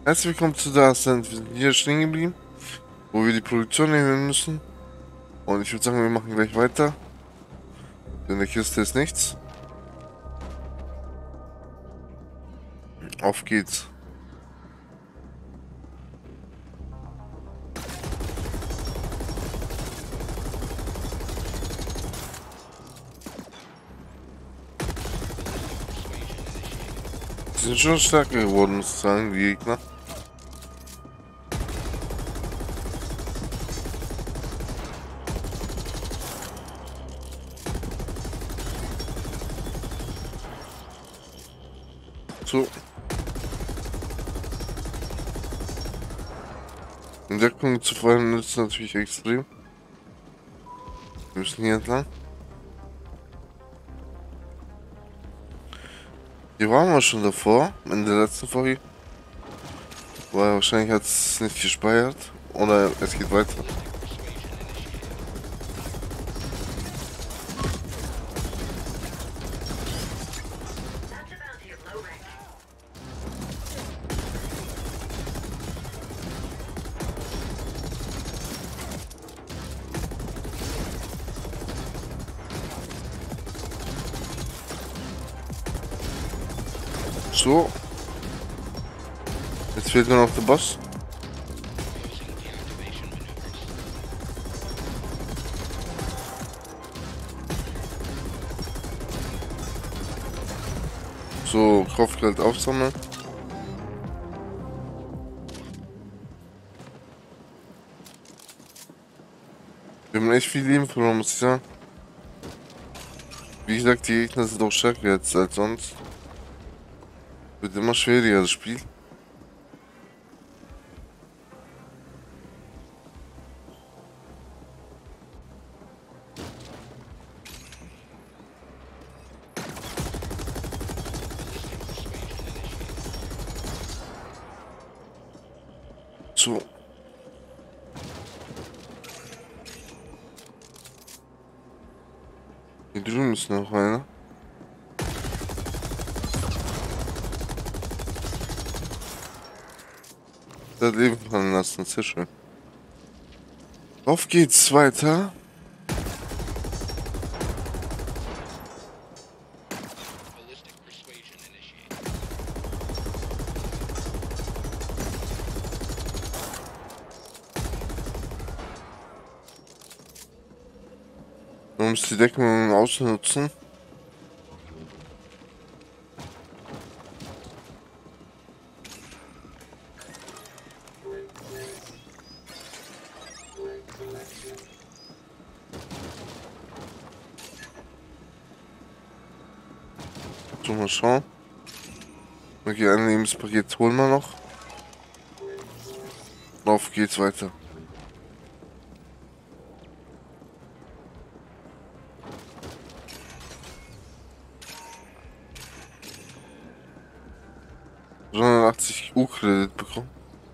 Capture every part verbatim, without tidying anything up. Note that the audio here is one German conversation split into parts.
Herzlich willkommen zu der Ascent. Wir sind hier stehen geblieben, wo wir die Produktion erhöhen müssen. Und ich würde sagen, wir machen gleich weiter. In der Kiste ist nichts. Auf geht's. Die sind schon stärker geworden, muss ich sagen, die Gegner. So. In Deckung zu fallen ist natürlich extrem. Wir müssen hier entlang. Hier waren wir schon davor, in der letzten Folge. Weil wahrscheinlich hat es nicht gespeichert. Oder es geht weiter. So. Jetzt fehlt nur noch der Boss. So, Kopfgeld aufsammeln. Wir haben echt viel Leben verloren, muss ich sagen. Wie gesagt, die Gegner sind auch stärker jetzt als sonst. Wird immer schwieriger, das Spiel. So. Hier drüben ist noch einer. Das Leben fallen lassen, sehr schön. Auf geht's weiter. Man muss die Deckung ausnutzen. So, mal schauen. Okay, ein Lebenspaket holen wir noch. Auf geht's weiter. achtzig U-Kredit bekommen.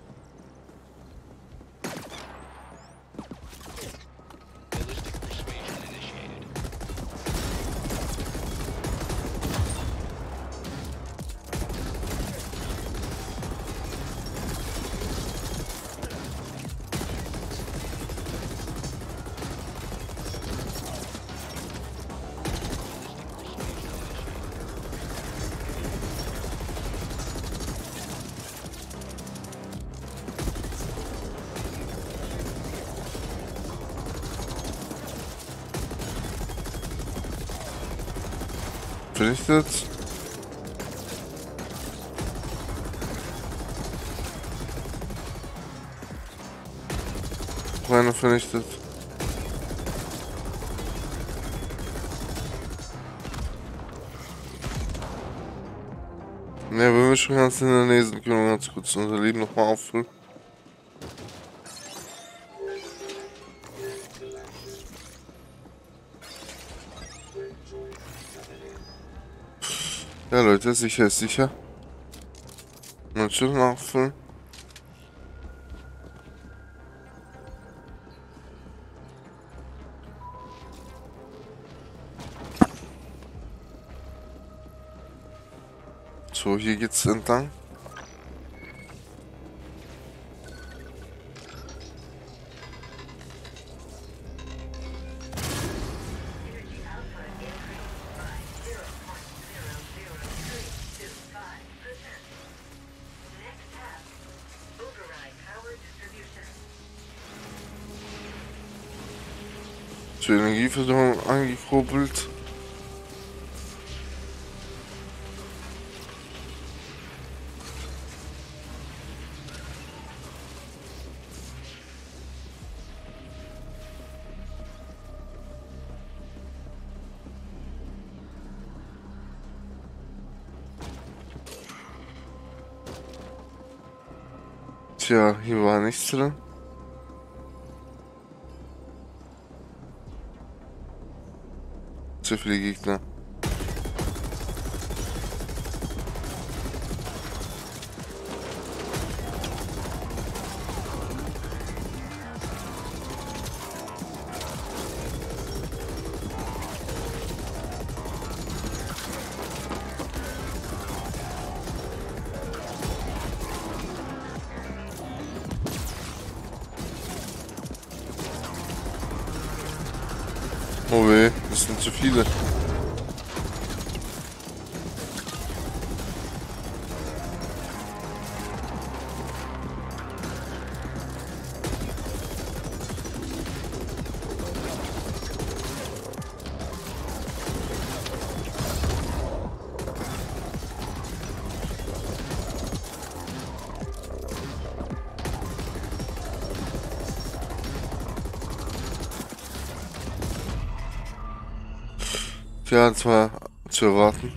Vernichtet. Meine vernichtet. Ja, wenn wir schon ganz in der Nähe sind, können wir ganz kurz unser Leben nochmal auffüllen. Ja Leute, sicher ist sicher. Mal schön nachfüllen. So, hier geht's entlang. Zur Energieversorgung angekurbelt. Tja, hier war nichts drin. Zu viele Gegner. Oh weh, das sind zu viele. Ja, das war zu erwarten.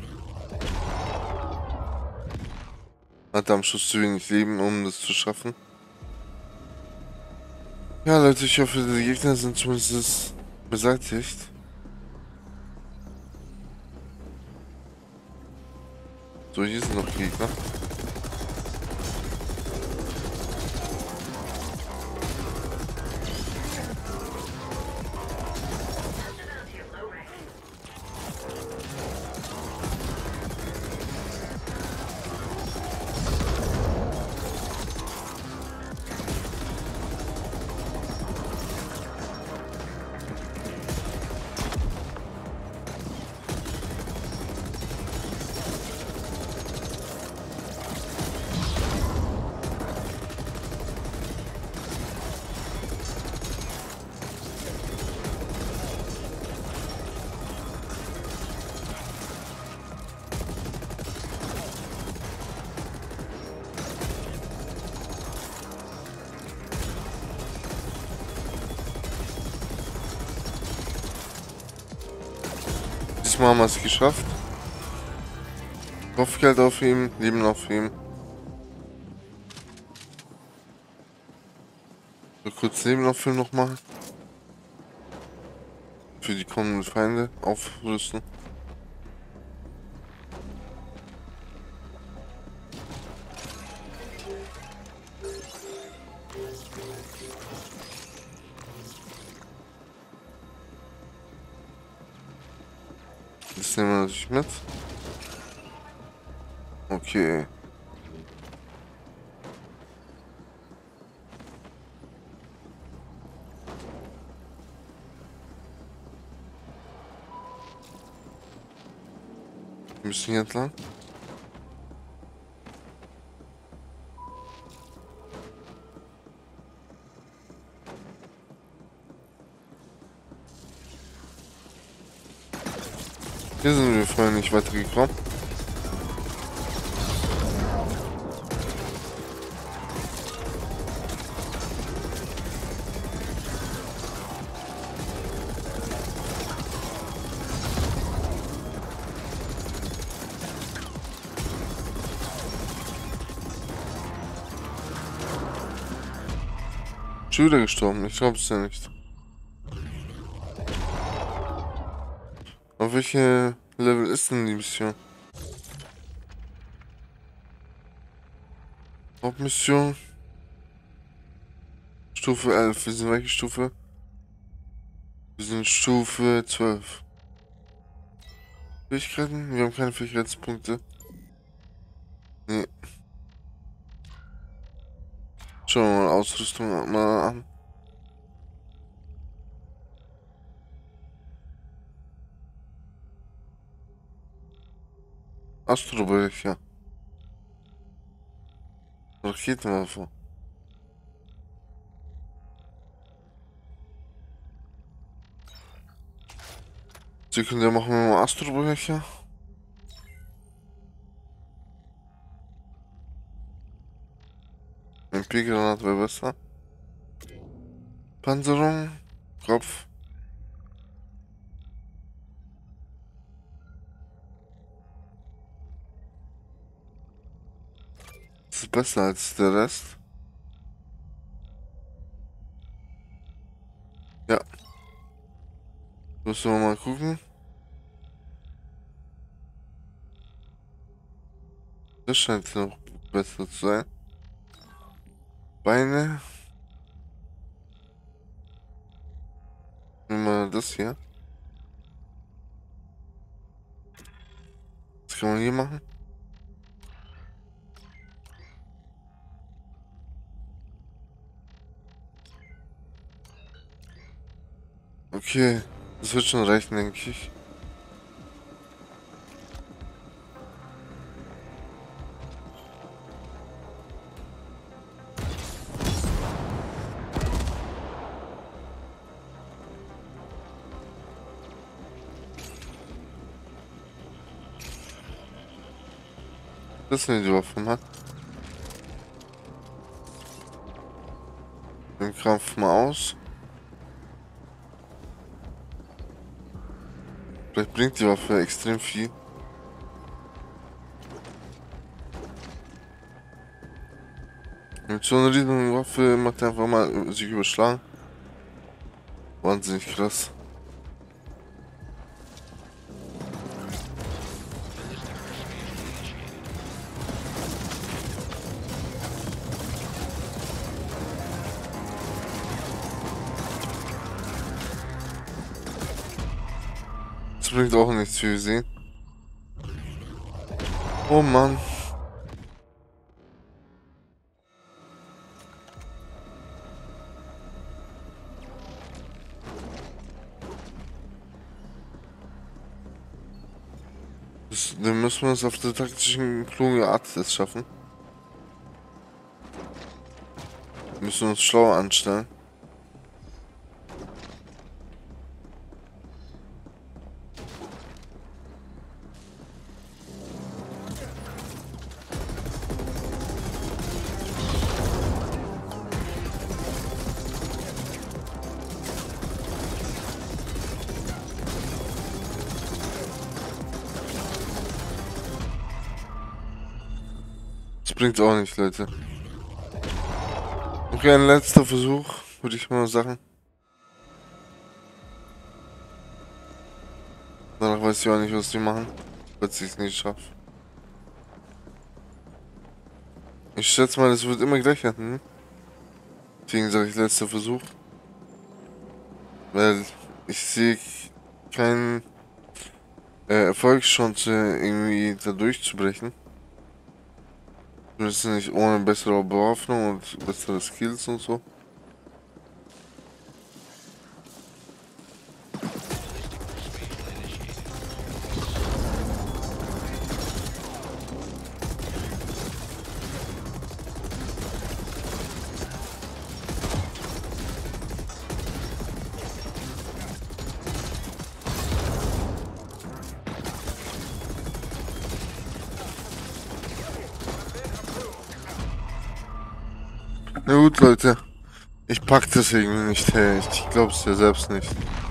Hat am Schluss zu wenig Leben, um das zu schaffen. Ja, Leute, ich hoffe, die Gegner sind zumindest beseitigt. So, hier sind noch Gegner. Diesmal haben wir es geschafft. Kopfgeld auf ihm, Leben auf ihm. So kurz Leben auf ihm noch machen. Für die kommenden Feinde aufrüsten. Das nehmen wir natürlich mit. Okay. Wir müssen hier entlang. Hier sind wir vorher nicht weitergekommen. Schon wieder gestorben, ich glaube es ja nicht. Auf welche Level ist denn die Mission? Hauptmission. Stufe elf. Wir sind welche Stufe? Wir sind Stufe zwölf. Fähigkeiten? Wir haben keine Fähigkeitspunkte. Nee. Schauen wir mal Ausrüstung mal an. Astrobecher. Raketenwerfer. Sekunde, machen wir mal Astrobrecher. M P-Granat wäre besser. Panzerung. Kopf. Das ist besser als der Rest. Ja. Müssen wir mal gucken. Das scheint noch besser zu sein. Beine. Nehmen wir das hier. Was kann man hier machen? Okay. Das wird schon reichen, denke ich. Das sind die Waffen, hat. Den Kampf mal aus. Vielleicht bringt die Waffe extrem viel. Mit so einer riesigen Waffe macht er einfach mal sich überschlagen. Wahnsinnig krass. Das bringt auch nichts, wie wir sehen. Oh Mann. Das, dann müssen wir es auf der taktischen, kluge Art jetzt schaffen. Wir müssen uns schlauer anstellen. Das bringt auch nicht, Leute. Okay, ein letzter Versuch, würde ich mal sagen. Danach weiß ich auch nicht, was die machen, falls ich es nicht schaffe. Ich schätze mal, es wird immer gleich enden. Deswegen sage ich letzter Versuch. Weil ich sehe keinen äh, Erfolgschance, irgendwie da durchzubrechen. Zumindest nicht ohne bessere Bewaffnung und bessere Skills und so. Na gut, Leute. Ich pack das irgendwie nicht, hey. Ich glaub's ja selbst nicht.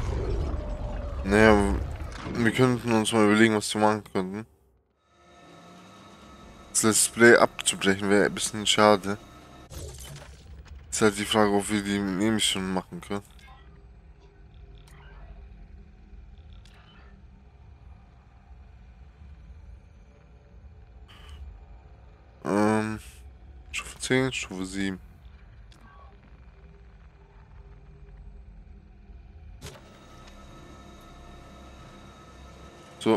Naja, wir könnten uns mal überlegen, was wir machen könnten. Das Let's Play abzubrechen wäre ein bisschen schade. Ist halt die Frage, ob wir die Nebenmissionen machen können. Ähm, Stufe zehn, Stufe sieben. So.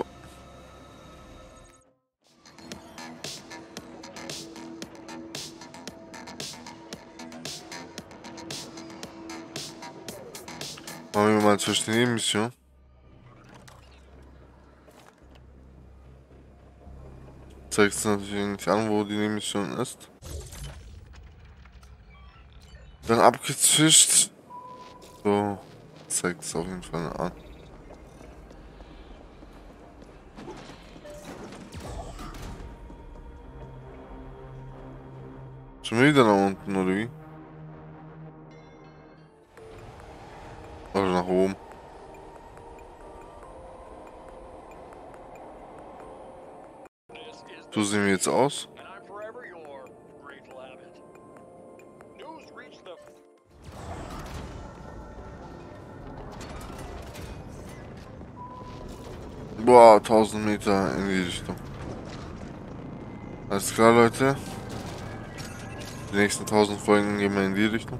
Machen wir mal zwischen die Nebenmission. Zeigt es natürlich nicht an, wo die Nebenmission ist. Dann abgezischt. So. Zeigt es auf jeden Fall an. Schon wieder nach unten, oder wie? Oder nach oben. So sehen wir jetzt aus. Boah, tausend Meter in die Richtung. Alles klar, Leute. Die nächsten tausend Folgen gehen wir in die Richtung.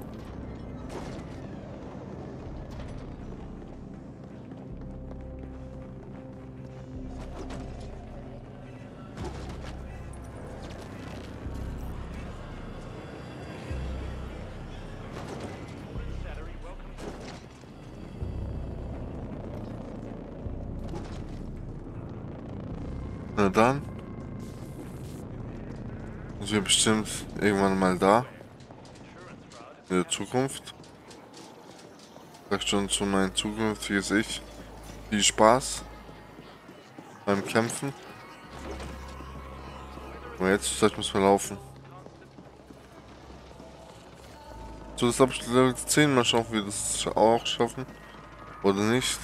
Na dann. Sind wir bestimmt irgendwann mal da. In der Zukunft. Sag schon zu mein zukünftiges Ich. Viel Spaß beim Kämpfen. Aber jetzt Zeit müssen wir laufen. So, das habe ich Level zehn. Mal schauen, ob wir das auch schaffen. Oder nicht.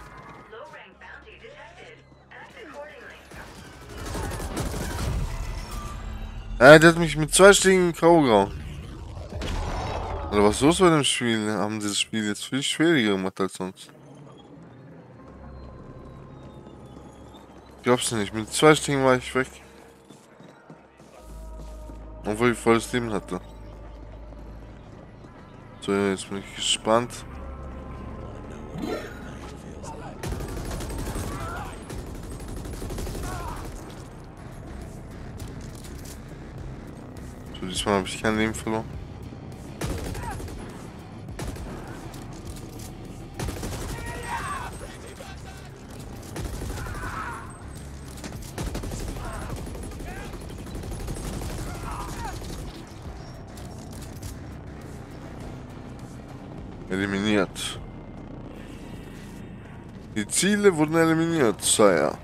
Äh, der hat mich mit zwei Schlägen K O gehauen. Oder was ist los bei dem Spiel? Haben sie das Spiel jetzt viel schwieriger gemacht als sonst? Glaubst du nicht? Mit zwei Schlägen war ich weg. Obwohl ich volles Leben hatte. So, jetzt bin ich gespannt. So, diesmal habe ich kein Leben verloren. Eliminiert. Die Ziele wurden eliminiert, Sire.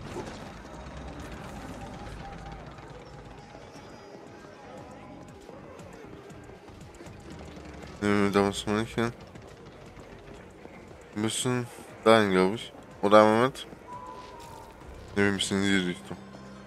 Ne, da müssen wir nicht hin. Wir müssen dahin, glaube ich. Oder einen Moment. Ne, wir müssen in die Richtung.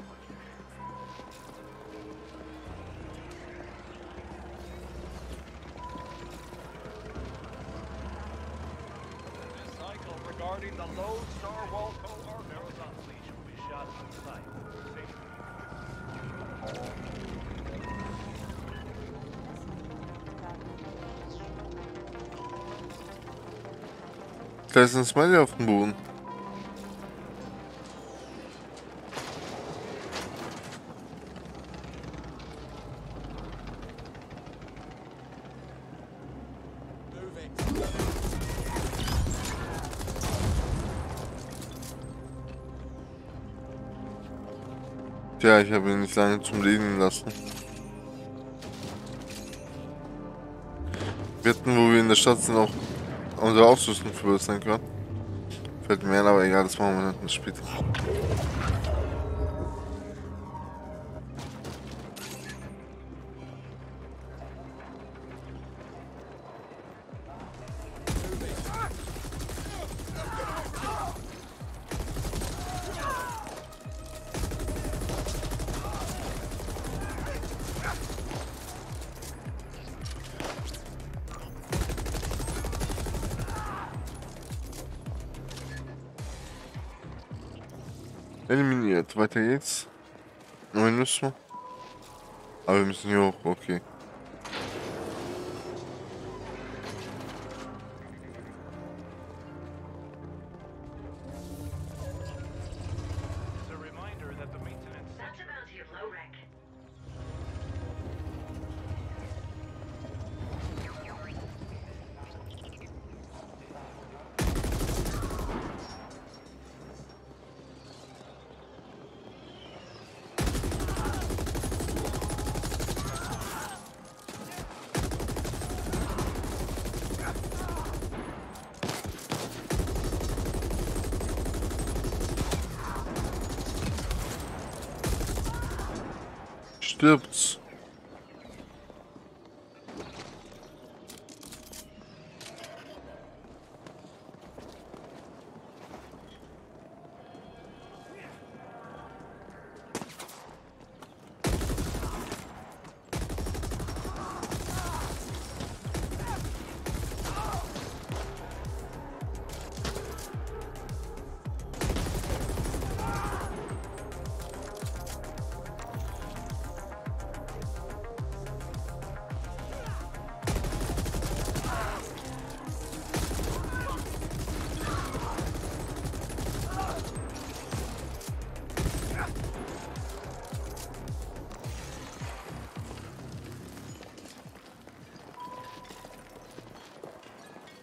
Da ist ein Smiley auf dem Boden. Tja, ich habe ihn nicht lange zum Leben lassen. Wir hatten, wo wir in der Stadt sind, auch unsere Ausrüstung verbessern können. Fällt mir ein, aber egal, das machen wir dann später. Eliminiert. Weiter geht's. Neun müssen wir. Aber wir müssen hier hoch, okay. Stirbt's.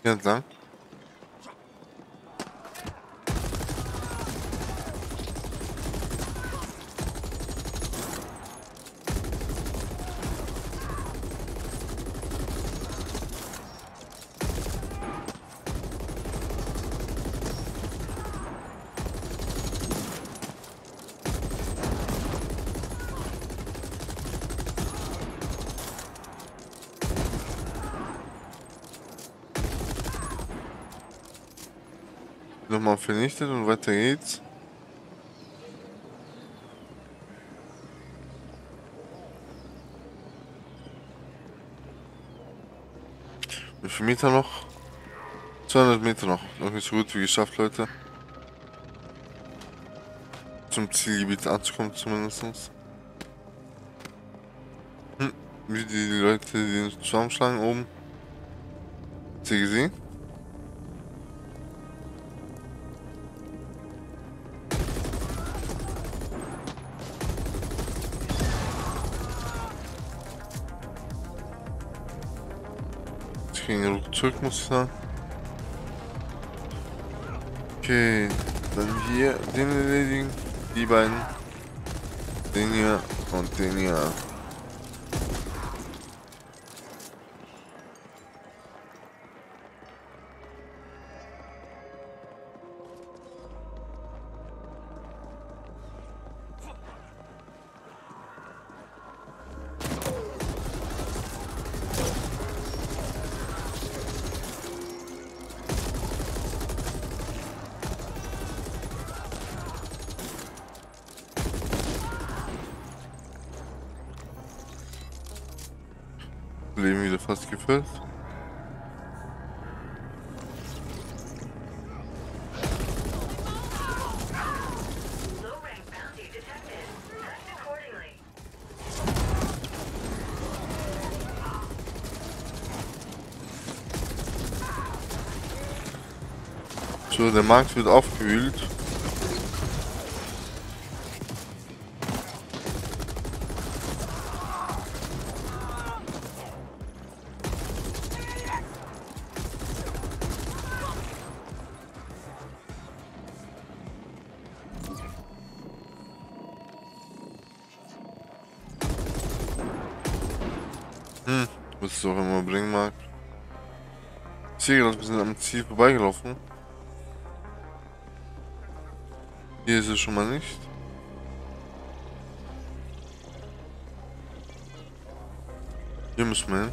Hier entlang. Nochmal vernichtet und weiter geht's. Wie viel Meter noch? zweihundert Meter noch. Noch nicht so gut wie geschafft, Leute. Zum Zielgebiet anzukommen zumindest. Hm. Wie die Leute, die uns zusammenschlagen oben. Habt ihr gesehen? Ich gehe genug zurück, muss ich sagen. Okay, dann hier den erledigen, die beiden, den hier und den hier. Leben wieder fast gefüllt. So, der Markt wird aufgewühlt. Hm, was es auch immer bringen mag. Ich sehe gerade, wir sind am Ziel vorbeigelaufen. Hier ist es schon mal nicht. Hier müssen wir hin.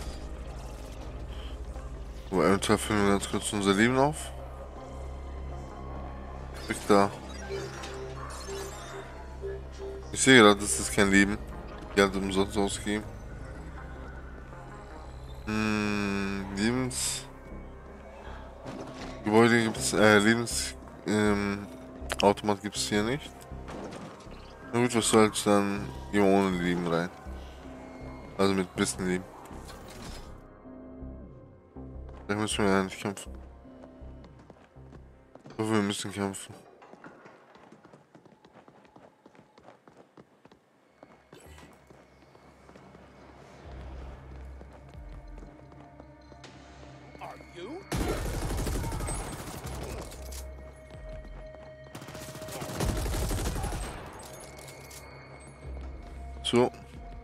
Aber eventuell füllen wir ganz kurz unser Leben auf. Weg da. Ich sehe gerade, das ist kein Leben. Geld umsonst ausgeben. Hm, Lebens... Gebäude gibt es, äh, Lebens... Ähm, Automat gibt es hier nicht. Na gut, was soll's dann hier ohne Leben rein? Also mit bisschen Leben. Da müssen wir ja nicht kämpfen. Ich hoffe, wir müssen kämpfen. So.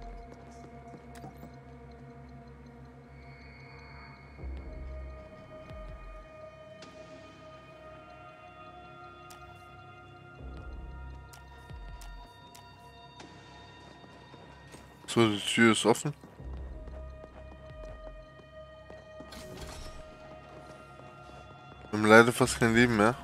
So, die Tür ist offen. Wir haben leider fast kein Leben mehr.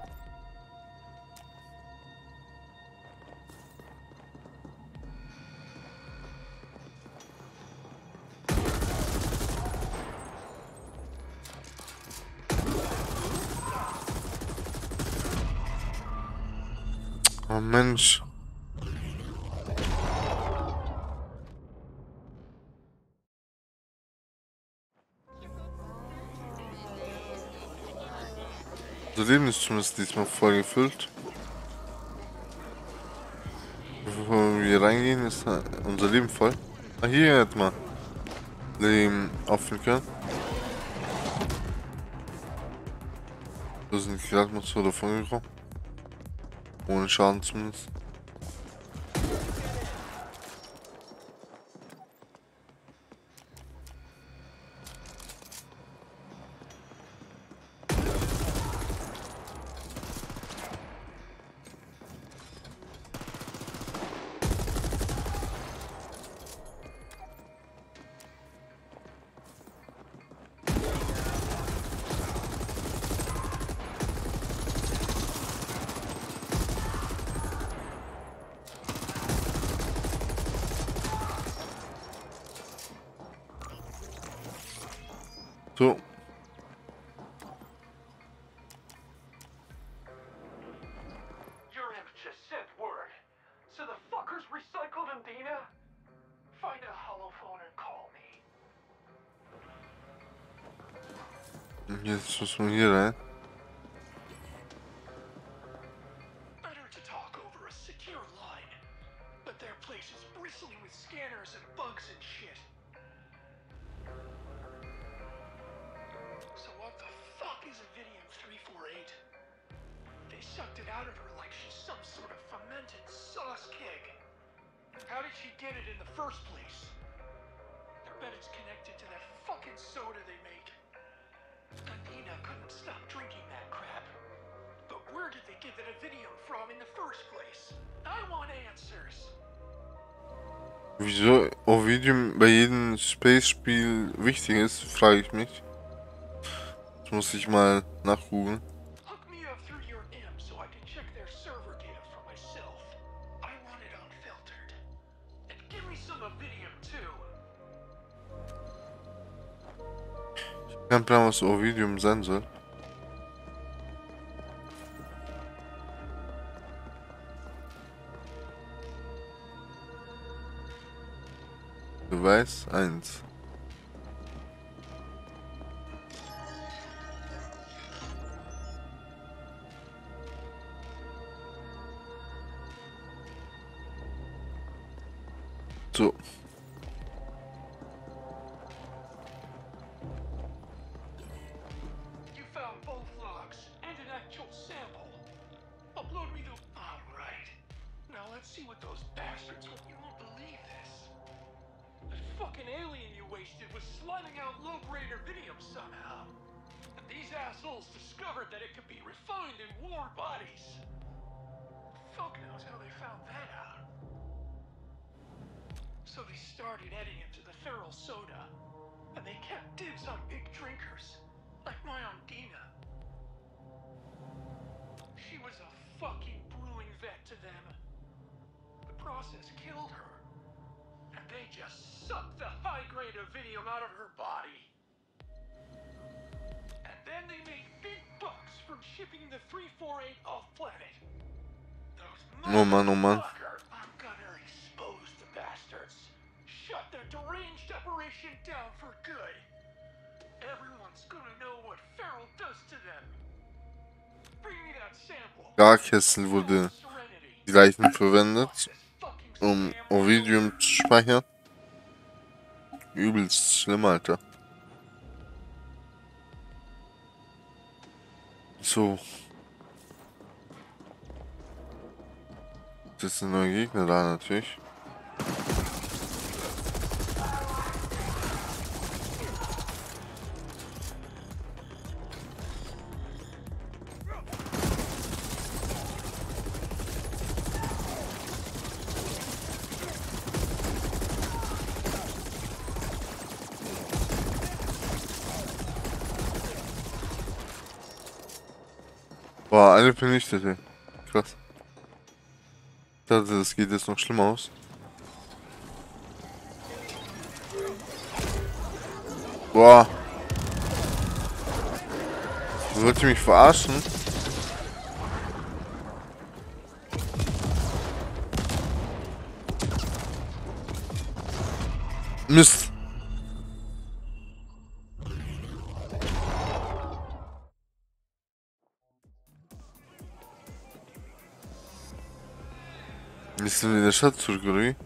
Oh Mensch. Unser Leben ist zumindest diesmal voll gefüllt. Bevor wir reingehen, ist unser Leben voll. Ah, hier hätten wir Leben auffüllen können. Wir sind gerade mal so davon gekommen. Ohne Schaden zumindest. So. Your imp just sent word. So the fuckers recycled Andina? Find a holophone and call me. Jetzt muss man hier rein. Better to talk over a secure line. But their place is bristling with scanners and bugs and shit. So what the fuck is Avidium three forty-eight? They sucked it out of her like she's some sort of fermented sauce keg. How did she get it in the first place? I bet it's connected to that fucking soda they make. Andina couldn't stop drinking that crap. But where did they get that Avidium from in the first place? I want answers. Wieso Ovidium bei jedem Space-Spiel wichtig ist, frage ich mich. Das muss ich mal nachgoogeln. Hook me up through your imp so I can check their server data for myself. I want it unfiltered. And give me some Avidium too. Ich habe keinen Plan, was Ovidium sein soll. Beweis eins. So. You found both logs and an actual sample. Upload me the... Alright. Now let's see what those bastards... You won't believe this. The fucking alien you wasted was sliming out low-grade Avidium somehow. And these assholes discovered that it could be refined in warm bodies. Fuck knows how they found that out. So they started adding it to the feral soda. And they kept dibs on big drinkers. Like my Andina. She was a fucking brewing vet to them. The process killed her. And they just sucked the high-grade Avidium out of her body. And then they made big bucks from shipping the three forty-eight off-planet. Those Oh man, oh man. motherfucker- I'm gonna expose the bastards. Shut their deranged operation down for good. Everyone's gonna know what Feral does to them. Bring me that sample. Garkessel wurde die Leichen verwendet, um Ovidium zu speichern. Übelst schlimm, Alter. So. Das sind neue Gegner da natürlich. Boah, alle vernichtet, ey. Krass. Ich dachte, das geht jetzt noch schlimmer aus. Boah. Wollt ihr mich verarschen? Mist. Ist denn in der Stadt zurück, oder wie?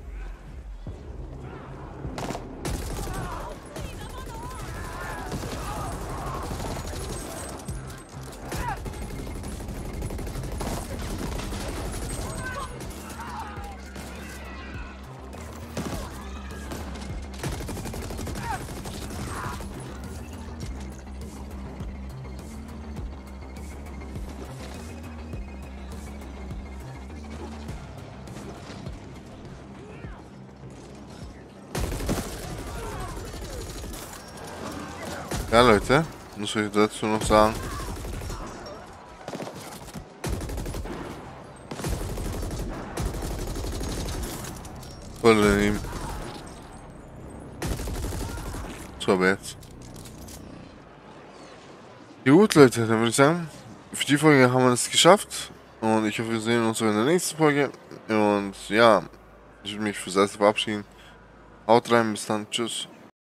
Ja, Leute, muss ich dazu noch sagen. Voll daneben. So, aber jetzt. Gut, Leute, dann würde ich sagen, für die Folge haben wir es geschafft. Und ich hoffe, wir sehen uns in der nächsten Folge. Und ja, ich würde mich fürs erste verabschieden. Haut rein, bis dann, tschüss.